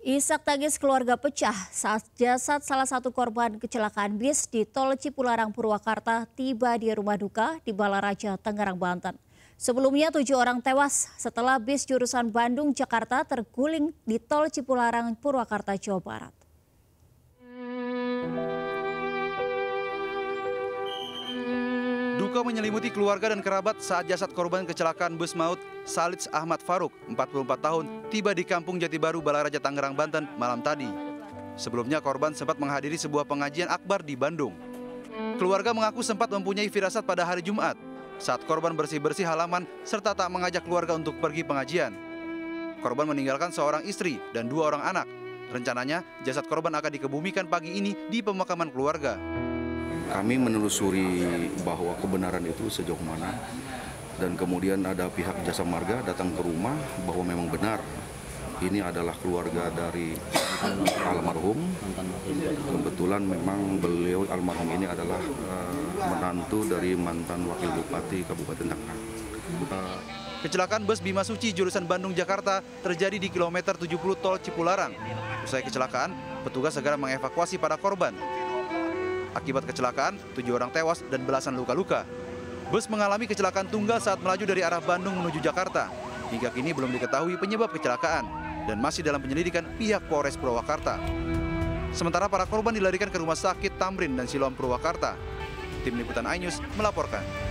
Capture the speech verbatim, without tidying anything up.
Isak tangis keluarga pecah saat jasad salah satu korban kecelakaan bis di Tol Cipularang, Purwakarta tiba di rumah duka di Balaraja, Tangerang, Banten. Sebelumnya tujuh orang tewas setelah bis jurusan Bandung, Jakarta terguling di Tol Cipularang, Purwakarta, Jawa Barat. Duka menyelimuti keluarga dan kerabat saat jasad korban kecelakaan bus maut Salits Ahmad Faruk, empat puluh empat tahun, tiba di Kampung Jati Baru, Balaraja, Tangerang, Banten malam tadi. Sebelumnya korban sempat menghadiri sebuah pengajian akbar di Bandung. Keluarga mengaku sempat mempunyai firasat pada hari Jumat saat korban bersih-bersih halaman serta tak mengajak keluarga untuk pergi pengajian. Korban meninggalkan seorang istri dan dua orang anak. Rencananya jasad korban akan dikebumikan pagi ini di pemakaman keluarga. Kami menelusuri bahwa kebenaran itu sejauh mana, dan kemudian ada pihak jasa marga datang ke rumah bahwa memang benar ini adalah keluarga dari almarhum. Kebetulan memang beliau almarhum ini adalah uh, menantu dari mantan wakil bupati Kabupaten Tangerang. Uh, Kecelakaan bus Bima Suci jurusan Bandung, Jakarta terjadi di kilometer tujuh puluh Tol Cipularang. Usai kecelakaan, petugas segera mengevakuasi para korban. Akibat kecelakaan, tujuh orang tewas dan belasan luka-luka. Bus mengalami kecelakaan tunggal saat melaju dari arah Bandung menuju Jakarta. Hingga kini belum diketahui penyebab kecelakaan dan masih dalam penyelidikan pihak Polres Purwakarta. Sementara para korban dilarikan ke Rumah Sakit Tamrin dan Siloam Purwakarta. Tim Liputan iNews melaporkan.